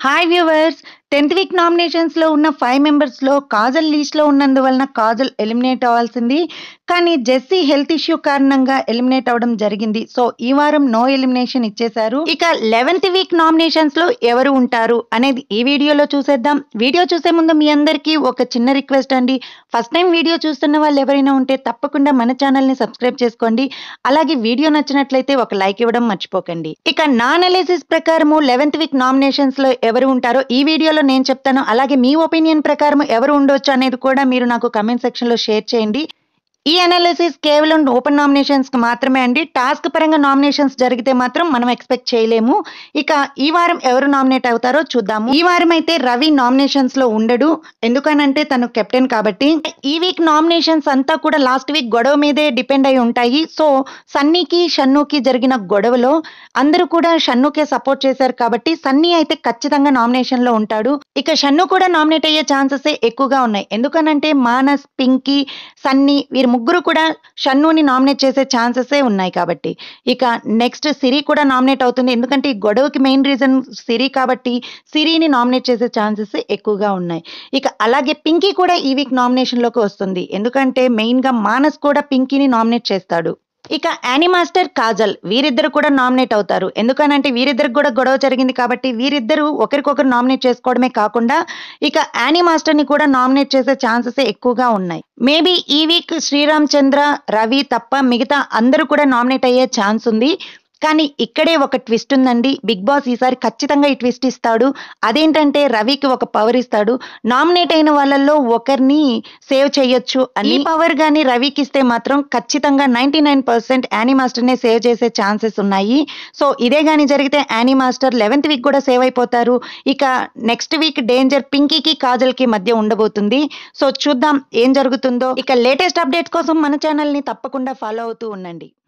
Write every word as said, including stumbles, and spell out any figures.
Hi viewers, tenth week నామినేషన్స్లో ఉన్న five మెంబర్స్లో కాజల్ లీస్ట్లో ఉన్నందువలన కాజల్ ఎలిమినేట్ అవ్వాల్సింది. కానీ జెస్సీ హెల్త్ ఇష్యూ కారణంగా ఎలిమినేట్ అవ్వడం జరిగింది. సో ఈ వారం నో ఎలిమినేషన్ ఇచ్చేశారు. ఇక లెవెన్త్ వీక్ నామినేషన్స్లో ఎవరు ఉంటారు అనేది ఈ వీడియోలో చూసేద్దాం. వీడియో చూసే ముందు మీ అందరికీ ఒక చిన్న రిక్వెస్ట్ అండి. ఫస్ట్ టైం వీడియో చూస్తున్న వాళ్ళు ఎవరైనా ఉంటే తప్పకుండా మన ఛానల్ని సబ్స్క్రైబ్ చేసుకోండి. అలాగే వీడియో నచ్చినట్లయితే ఒక లైక్ ఇవ్వడం మర్చిపోకండి. ఇక నా అనాలిసిస్ ప్రకారము లెవెన్త్ వీక్ నామినేషన్స్లో ఎవరు ఉంటారో ఈ వీడియోలో నేను చెప్తాను. అలాగే మీ ఒపీనియన్ ప్రకారం ఎవరు ఉండొచ్చు అనేది కూడా మీరు నాకు కమెంట్ సెక్షన్లో షేర్ చేయండి. ఈ అనాలిసిస్ కేవలం ఓపెన్ నామినేషన్స్కి మాత్రమే అండి. టాస్క్ పరంగా నామినేషన్స్ జరిగితే మాత్రం మనం ఎక్స్పెక్ట్ చేయలేము. ఇక ఈ వారం ఎవరు నామినేట్ అవుతారో చూద్దాము. ఈ వారం అయితే రవి నామినేషన్స్లో ఉండడు, ఎందుకనంటే తను కెప్టెన్ కాబట్టి. ఈ వీక్ నామినేషన్స్ అంతా కూడా లాస్ట్ వీక్ గొడవ మీదే డిపెండ్ అయి ఉంటాయి. సో సన్నీకి షన్నుకి జరిగిన గొడవలో అందరూ కూడా షన్నుకే సపోర్ట్ చేశారు కాబట్టి సన్నీ అయితే ఖచ్చితంగా నామినేషన్లో ఉంటాడు. ఇక షన్ను కూడా నామినేట్ అయ్యే ఛాన్సెస్ ఎక్కువగా ఉన్నాయి, ఎందుకనంటే మానస్, పింకీ, సన్నీ వీరు ముగ్గురు కూడా షన్నుని నామినేట్ చేసే ఛాన్సెసే ఉన్నాయి కాబట్టి. ఇక నెక్స్ట్ సిరి కూడా నామినేట్ అవుతుంది, ఎందుకంటే ఈ గొడవకి మెయిన్ రీజన్ సిరి కాబట్టి సిరిని నామినేట్ చేసే ఛాన్సెస్ ఎక్కువగా ఉన్నాయి. ఇక అలాగే పింకీ కూడా ఈ వీక్ నామినేషన్లోకి వస్తుంది, ఎందుకంటే మెయిన్గా మానస్ కూడా పింకీని నామినేట్ చేస్తాడు. ఇక యానీ మాస్టర్, కాజల్ వీరిద్దరు కూడా నామినేట్ అవుతారు, ఎందుకనంటే వీరిద్దరికి కూడా గొడవ జరిగింది కాబట్టి వీరిద్దరు ఒకరికొకరు నామినేట్ చేసుకోవడమే కాకుండా ఇక యానీ మాస్టర్ని కూడా నామినేట్ చేసే ఛాన్సెస్ ఎక్కువగా ఉన్నాయి. మేబీ ఈ వీక్ శ్రీరామ్ చంద్ర, రవి తప్ప మిగతా అందరూ కూడా నామినేట్ అయ్యే ఛాన్స్ ఉంది. కానీ ఇక్కడే ఒక ట్విస్ట్ ఉందండి. బిగ్ బాస్ ఈసారి ఖచ్చితంగా ఈ ట్విస్ట్ ఇస్తాడు. అదేంటంటే రవికి ఒక పవర్ ఇస్తాడు. నామినేట్ అయిన వాళ్ళల్లో ఒకరిని సేవ్ చేయొచ్చు అని. పవర్ కానీ రవికి ఇస్తే మాత్రం ఖచ్చితంగా నైంటీ నైన్ పర్సెంట్ యానీ మాస్టర్నే సేవ్ చేసే ఛాన్సెస్ ఉన్నాయి. సో ఇదే కానీ జరిగితే యానీ మాస్టర్ లెవెన్త్ వీక్ కూడా సేవ్ అయిపోతారు. ఇక నెక్స్ట్ వీక్ డేంజర్ పింకీకి కాజల్కి మధ్య ఉండబోతుంది. సో చూద్దాం ఏం జరుగుతుందో. ఇక లేటెస్ట్ అప్డేట్స్ కోసం మన ఛానల్ని తప్పకుండా ఫాలో అవుతూ ఉండండి.